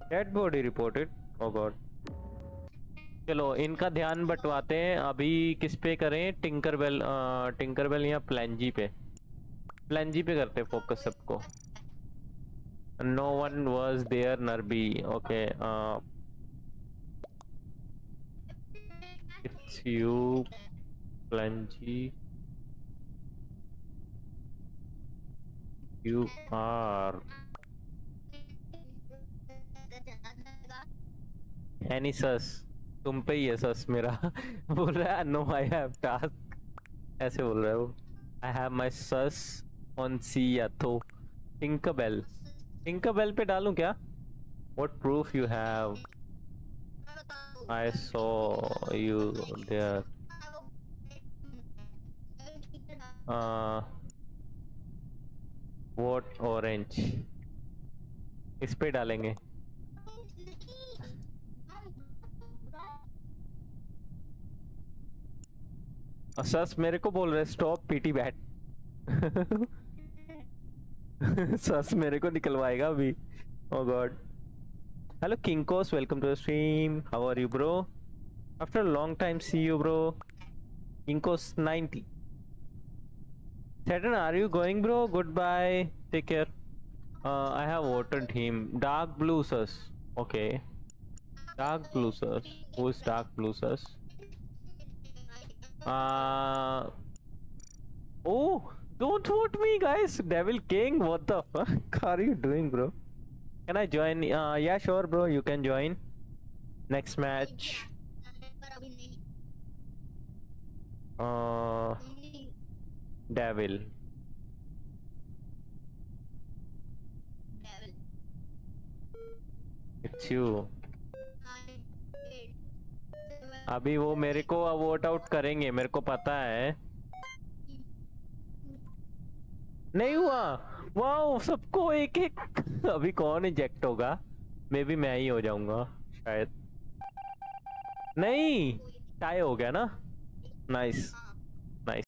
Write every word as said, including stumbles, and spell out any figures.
Dead body reported. Oh God. चलो इनका ध्यान बंटवाते हैं। अभी किस पे करें? टिंकरबेल, टिंकरबेल या प्लेंजी पे? प्लेंजी पे करते फोकस सबको। No one was there nearby. Okay, it's you प्लेंजी, यू आर एनी सस। तुम पे ही है सस मेरा। बोल रहा है नो आई हैव टास्क, ऐसे बोल रहा है वो। I have my sauce on सी या तो टिंकरबेल। टिंकरबेल पे डालूं क्या? What proof you have? I saw you there. What orange, इस पे डालेंगे। सस मेरे को बोल रहे स्टॉप पीटी बैट। सस मेरे को निकलवाएगा अभी। Oh God. Hello Kinkos, welcome to the stream. How are you bro? After long time see you bro. Kinkos ninety. Saturn, are you going bro? Goodbye, take care. uh, I have voted him. Dark blue sus. Okay, dark blue sus. Who is dark blue sus? Uh oh, don't vote me guys. Devil King, what the fuck are you doing bro? Can I join? Uh yeah sure bro, you can join. Next match. uh Devil. It's you. अभी वो मेरे को vote out करेंगे, मेरे को पता है। नहीं हुआ। वाओ, सबको एक एक। अभी कौन इजेक्ट होगा? मे बी मैं ही हो जाऊंगा शायद। नहीं, टाई हो गया ना। नाइस।